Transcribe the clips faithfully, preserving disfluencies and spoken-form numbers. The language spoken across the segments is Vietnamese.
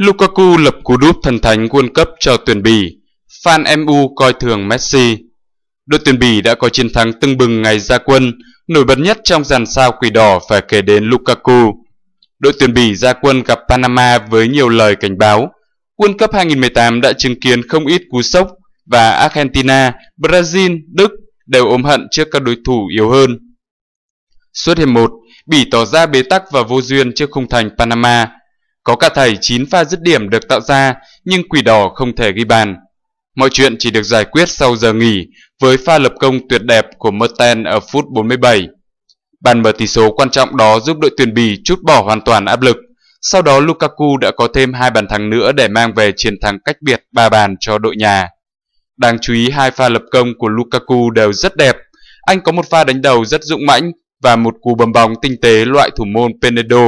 Lukaku lập cú đúp thần thánh World Cup cho tuyển Bỉ. Fan em u coi thường Messi. Đội tuyển Bỉ đã có chiến thắng tưng bừng ngày ra quân, nổi bật nhất trong dàn sao quỷ đỏ phải kể đến Lukaku. Đội tuyển Bỉ ra quân gặp Panama với nhiều lời cảnh báo. World Cup hai không một tám đã chứng kiến không ít cú sốc và Argentina, Brazil, Đức đều ôm hận trước các đối thủ yếu hơn. Suốt hiệp một, Bỉ tỏ ra bế tắc và vô duyên trước khung thành Panama. Có cả thảy chín pha dứt điểm được tạo ra nhưng quỷ đỏ không thể ghi bàn. Mọi chuyện chỉ được giải quyết sau giờ nghỉ với pha lập công tuyệt đẹp của Mertens ở phút bốn mươi bảy. Bàn mở tỷ số quan trọng đó giúp đội tuyển Bỉ trút bỏ hoàn toàn áp lực. Sau đó Lukaku đã có thêm hai bàn thắng nữa để mang về chiến thắng cách biệt ba bàn cho đội nhà. Đáng chú ý hai pha lập công của Lukaku đều rất đẹp. Anh có một pha đánh đầu rất dũng mãnh và một cú bấm bóng tinh tế loại thủ môn Penedo.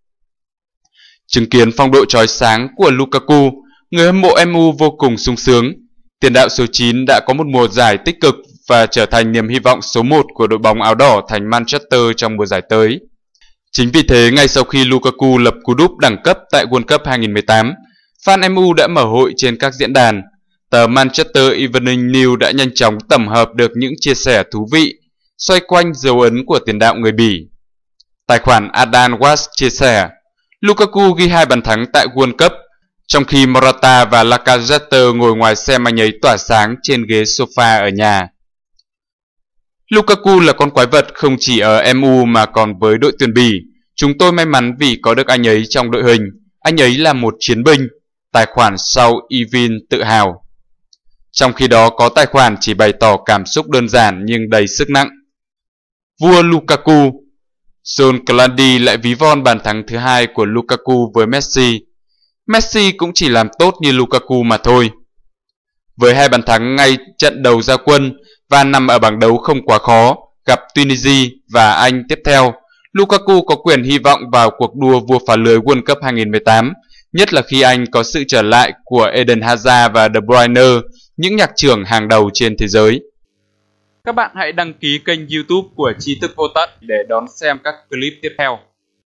Chứng kiến phong độ chói sáng của Lukaku, người hâm mộ em u vô cùng sung sướng. Tiền đạo số chín đã có một mùa giải tích cực và trở thành niềm hy vọng số một của đội bóng áo đỏ thành Manchester trong mùa giải tới. Chính vì thế, ngay sau khi Lukaku lập cú đúp đẳng cấp tại World Cup hai không một tám, fan em u đã mở hội trên các diễn đàn. Tờ Manchester Evening News đã nhanh chóng tổng hợp được những chia sẻ thú vị xoay quanh dấu ấn của tiền đạo người Bỉ. Tài khoản Adan Watch chia sẻ, Lukaku ghi hai bàn thắng tại World Cup, trong khi Morata và Lacazette ngồi ngoài xem anh ấy tỏa sáng trên ghế sofa ở nhà. Lukaku là con quái vật không chỉ ở em u mà còn với đội tuyển Bỉ. Chúng tôi may mắn vì có được anh ấy trong đội hình. Anh ấy là một chiến binh. Tài khoản sau Evin tự hào. Trong khi đó có tài khoản chỉ bày tỏ cảm xúc đơn giản nhưng đầy sức nặng. Vua Lukaku. John Clady lại ví von bàn thắng thứ hai của Lukaku với Messi. Messi cũng chỉ làm tốt như Lukaku mà thôi. Với hai bàn thắng ngay trận đầu ra quân và nằm ở bảng đấu không quá khó, gặp Tunisia và Anh tiếp theo, Lukaku có quyền hy vọng vào cuộc đua vua phá lưới World Cup hai không một tám, nhất là khi Anh có sự trở lại của Eden Hazard và De Bruyne, những nhạc trưởng hàng đầu trên thế giới. Các bạn hãy đăng ký kênh YouTube của Tri Thức Vô Tận để đón xem các clip tiếp theo.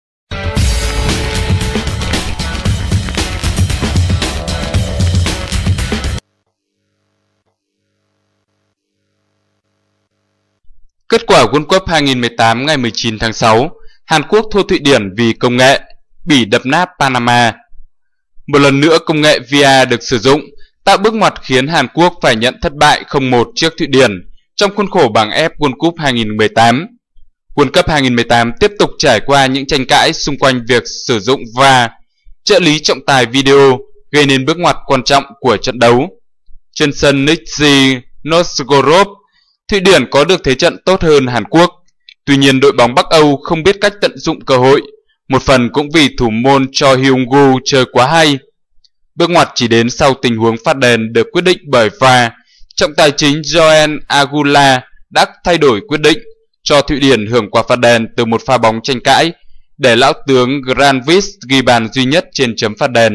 Kết quả World Cup hai không một tám ngày mười chín tháng sáu, Hàn Quốc thua Thụy Điển vì công nghệ, Bỉ đập nát Panama. Một lần nữa công nghệ vê a rờ được sử dụng, tạo bước ngoặt khiến Hàn Quốc phải nhận thất bại không một trước Thụy Điển trong khuôn khổ bảng F World Cup hai không một tám. World Cup hai không một tám tiếp tục trải qua những tranh cãi xung quanh việc sử dụng vê a rờ, trợ lý trọng tài video, gây nên bước ngoặt quan trọng của trận đấu. Trên sân Nizhny Novgorod, Thụy Điển có được thế trận tốt hơn Hàn Quốc. Tuy nhiên đội bóng Bắc Âu không biết cách tận dụng cơ hội, một phần cũng vì thủ môn Cho Hyung-gu chơi quá hay. Bước ngoặt chỉ đến sau tình huống phạt đền được quyết định bởi vê a rờ. Trọng tài chính Joen Agula đã thay đổi quyết định, cho Thụy Điển hưởng quả phạt đền từ một pha bóng tranh cãi, để lão tướng Granvist ghi bàn duy nhất trên chấm phạt đền.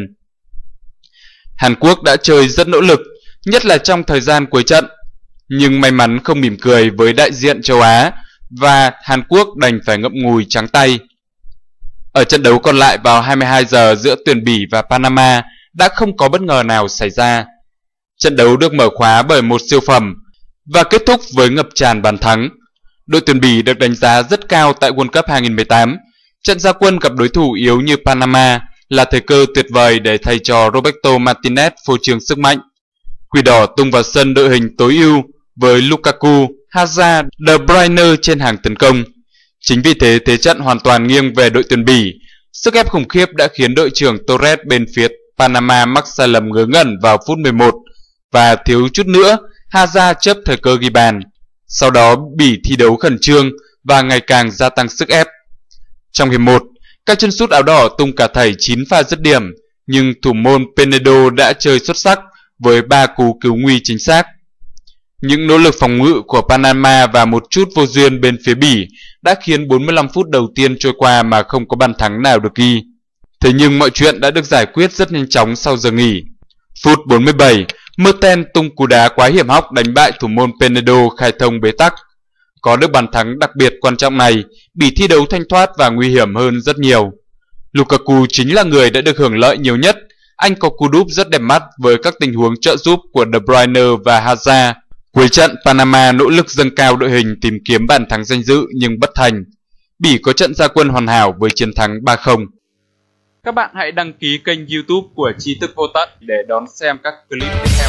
Hàn Quốc đã chơi rất nỗ lực, nhất là trong thời gian cuối trận, nhưng may mắn không mỉm cười với đại diện châu Á và Hàn Quốc đành phải ngậm ngùi trắng tay. Ở trận đấu còn lại vào hai mươi hai giờ giữa tuyển Bỉ và Panama đã không có bất ngờ nào xảy ra. Trận đấu được mở khóa bởi một siêu phẩm và kết thúc với ngập tràn bàn thắng. Đội tuyển Bỉ được đánh giá rất cao tại World Cup hai không một tám. Trận ra quân gặp đối thủ yếu như Panama là thời cơ tuyệt vời để thầy trò Roberto Martinez phô trương sức mạnh. Quỷ đỏ tung vào sân đội hình tối ưu với Lukaku, Hazard, De Bruyne trên hàng tấn công. Chính vì thế thế trận hoàn toàn nghiêng về đội tuyển Bỉ. Sức ép khủng khiếp đã khiến đội trưởng Torres bên phía Panama mắc sai lầm ngớ ngẩn vào phút mười một và thiếu chút nữa Hazard chớp thời cơ ghi bàn. Sau đó Bỉ thi đấu khẩn trương và ngày càng gia tăng sức ép. Trong hiệp một, các chân sút áo đỏ tung cả thảy chín pha dứt điểm, nhưng thủ môn Penedo đã chơi xuất sắc với ba cú cứu nguy chính xác. Những nỗ lực phòng ngự của Panama và một chút vô duyên bên phía Bỉ đã khiến bốn mươi lăm phút đầu tiên trôi qua mà không có bàn thắng nào được ghi. Thế nhưng mọi chuyện đã được giải quyết rất nhanh chóng sau giờ nghỉ. Phút bốn mươi bảy, Mertens tung cú đá quá hiểm hóc đánh bại thủ môn Penedo khai thông bế tắc. Có được bàn thắng đặc biệt quan trọng này, Bỉ thi đấu thanh thoát và nguy hiểm hơn rất nhiều. Lukaku chính là người đã được hưởng lợi nhiều nhất, anh có cú đúp rất đẹp mắt với các tình huống trợ giúp của De Bruyne và Hazard. Cuối trận, Panama nỗ lực dâng cao đội hình tìm kiếm bàn thắng danh dự nhưng bất thành. Bỉ có trận ra quân hoàn hảo với chiến thắng ba không. Các bạn hãy đăng ký kênh YouTube của Trí Thức Vô Tận để đón xem các clip tiếp theo.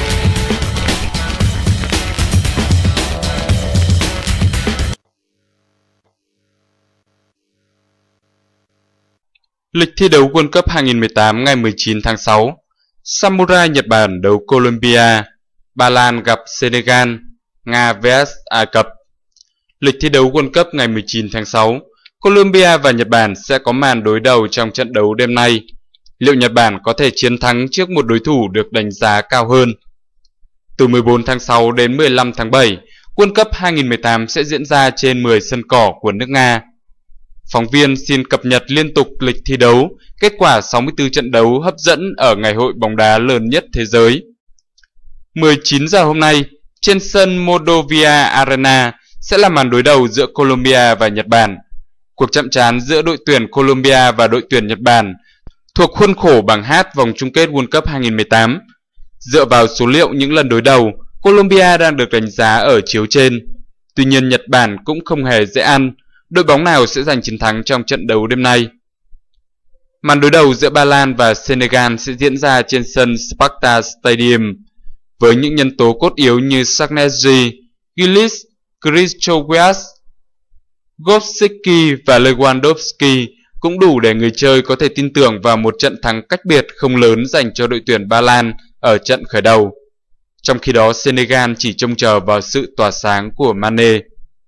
Lịch thi đấu World Cup hai không một tám ngày mười chín tháng sáu. Samurai Nhật Bản đấu Colombia, Ba Lan gặp Senegal, Nga vs Ai Cập. Lịch thi đấu World Cup ngày mười chín tháng sáu, Colombia và Nhật Bản sẽ có màn đối đầu trong trận đấu đêm nay. Liệu Nhật Bản có thể chiến thắng trước một đối thủ được đánh giá cao hơn? Từ mười bốn tháng sáu đến mười lăm tháng bảy, World Cup hai không một tám sẽ diễn ra trên mười sân cỏ của nước Nga. Phóng viên xin cập nhật liên tục lịch thi đấu, kết quả sáu mươi tư trận đấu hấp dẫn ở ngày hội bóng đá lớn nhất thế giới. mười chín giờ hôm nay, trên sân Moldovia Arena sẽ là màn đối đầu giữa Colombia và Nhật Bản. Cuộc chạm trán giữa đội tuyển Colombia và đội tuyển Nhật Bản thuộc khuôn khổ bảng H vòng chung kết World Cup hai không một tám. Dựa vào số liệu những lần đối đầu, Colombia đang được đánh giá ở chiếu trên. Tuy nhiên Nhật Bản cũng không hề dễ ăn. Đội bóng nào sẽ giành chiến thắng trong trận đấu đêm nay? Màn đối đầu giữa Ba Lan và Senegal sẽ diễn ra trên sân Sparta Stadium với những nhân tố cốt yếu như Sarnecki, Gilis, Krychowiak, Gosicki và Lewandowski cũng đủ để người chơi có thể tin tưởng vào một trận thắng cách biệt không lớn dành cho đội tuyển Ba Lan ở trận khởi đầu. Trong khi đó Senegal chỉ trông chờ vào sự tỏa sáng của Mane.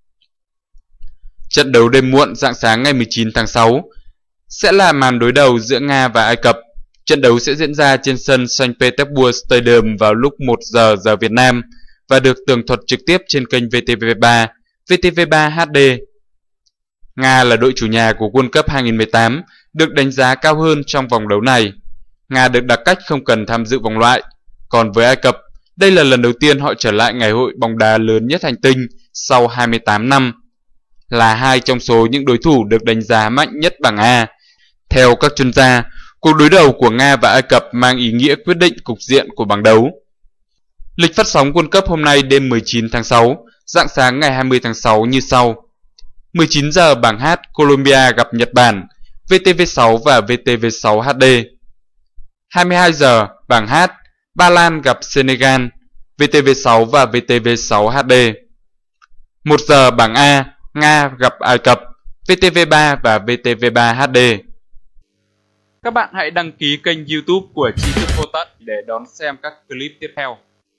Trận đấu đêm muộn rạng sáng ngày mười chín tháng sáu sẽ là màn đối đầu giữa Nga và Ai Cập. Trận đấu sẽ diễn ra trên sân Saint Petersburg Stadium vào lúc một giờ giờ Việt Nam và được tường thuật trực tiếp trên kênh vê tê vê ba, vê tê vê ba hát đê. Nga là đội chủ nhà của World Cup hai không một tám, được đánh giá cao hơn trong vòng đấu này. Nga được đặc cách không cần tham dự vòng loại. Còn với Ai Cập, đây là lần đầu tiên họ trở lại ngày hội bóng đá lớn nhất hành tinh sau hai mươi tám năm. Là hai trong số những đối thủ được đánh giá mạnh nhất bảng A. Theo các chuyên gia, cuộc đối đầu của Nga và Ai Cập mang ý nghĩa quyết định cục diện của bảng đấu. Lịch phát sóng World Cup hôm nay đêm mười chín tháng sáu, rạng sáng ngày hai mươi tháng sáu như sau. mười chín giờ bảng H, Colombia gặp Nhật Bản, vê tê vê sáu và vê tê vê sáu hát đê. hai mươi hai giờ bảng H, Ba Lan gặp Senegal, vê tê vê sáu và vê tê vê sáu hát đê. một giờ bảng A, Nga gặp Ai Cập, vê tê vê ba và vê tê vê ba hát đê. Các bạn hãy đăng ký kênh YouTube của Trí Thức Vô Tận để đón xem các clip tiếp theo.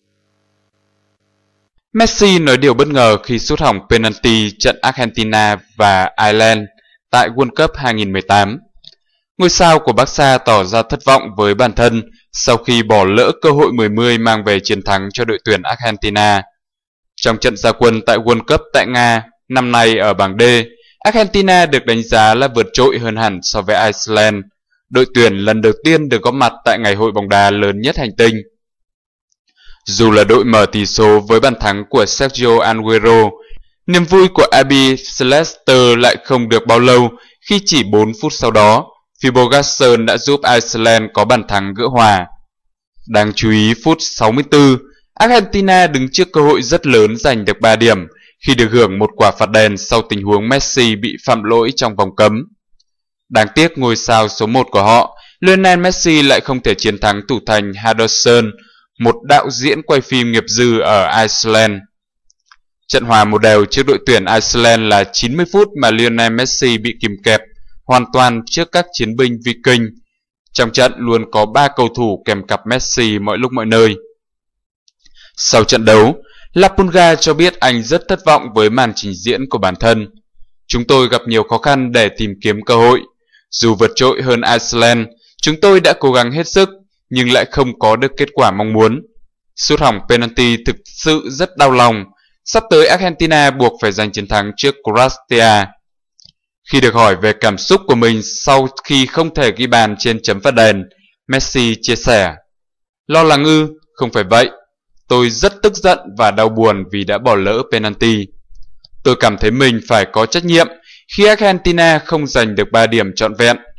Messi nói điều bất ngờ khi sút hỏng penalty trận Argentina và Ireland tại World Cup hai không một tám. Ngôi sao của Barca tỏ ra thất vọng với bản thân sau khi bỏ lỡ cơ hội mười mươi mang về chiến thắng cho đội tuyển Argentina. Trong trận ra quân tại World Cup tại Nga năm nay ở bảng D, Argentina được đánh giá là vượt trội hơn hẳn so với Iceland, đội tuyển lần đầu tiên được góp mặt tại ngày hội bóng đá lớn nhất hành tinh. Dù là đội mở tỷ số với bàn thắng của Sergio Aguero, niềm vui của Abi Celeste lại không được bao lâu khi chỉ bốn phút sau đó, Fibogason đã giúp Iceland có bàn thắng gỡ hòa. Đáng chú ý phút sáu mươi tư, Argentina đứng trước cơ hội rất lớn giành được ba điểm khi được hưởng một quả phạt đền sau tình huống Messi bị phạm lỗi trong vòng cấm. Đáng tiếc ngôi sao số một của họ, Lionel Messi lại không thể chiến thắng thủ thành Henderson, một đạo diễn quay phim nghiệp dư ở Iceland. Trận hòa một đều trước đội tuyển Iceland là chín mươi phút mà Lionel Messi bị kìm kẹp hoàn toàn trước các chiến binh Viking. Trong trận luôn có ba cầu thủ kèm cặp Messi mọi lúc mọi nơi. Sau trận đấu, La Pulga cho biết anh rất thất vọng với màn trình diễn của bản thân. Chúng tôi gặp nhiều khó khăn để tìm kiếm cơ hội. Dù vượt trội hơn Iceland, chúng tôi đã cố gắng hết sức nhưng lại không có được kết quả mong muốn. Sút hỏng penalty thực sự rất đau lòng. Sắp tới Argentina buộc phải giành chiến thắng trước Croatia. Khi được hỏi về cảm xúc của mình sau khi không thể ghi bàn trên chấm phạt đền, Messi chia sẻ: "Lo lắng ư? Không phải vậy. Tôi rất tức giận và đau buồn vì đã bỏ lỡ penalty. Tôi cảm thấy mình phải có trách nhiệm khi Argentina không giành được ba điểm trọn vẹn.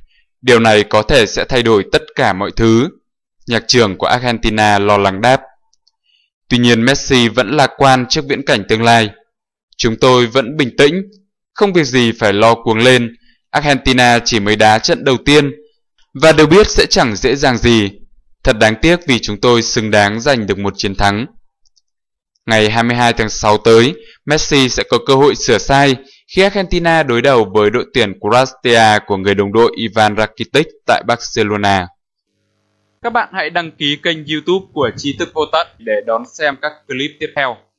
Điều này có thể sẽ thay đổi tất cả mọi thứ, nhạc trưởng của Argentina lo lắng đáp. Tuy nhiên Messi vẫn lạc quan trước viễn cảnh tương lai. Chúng tôi vẫn bình tĩnh, không việc gì phải lo cuống lên. Argentina chỉ mới đá trận đầu tiên và đều biết sẽ chẳng dễ dàng gì. Thật đáng tiếc vì chúng tôi xứng đáng giành được một chiến thắng. Ngày hai mươi hai tháng sáu tới, Messi sẽ có cơ hội sửa sai khi Argentina đối đầu với đội tuyển Croatia của người đồng đội Ivan Rakitic tại Barcelona. Các bạn hãy đăng ký kênh YouTube của Tri Thức Vô Tận để đón xem các clip tiếp theo.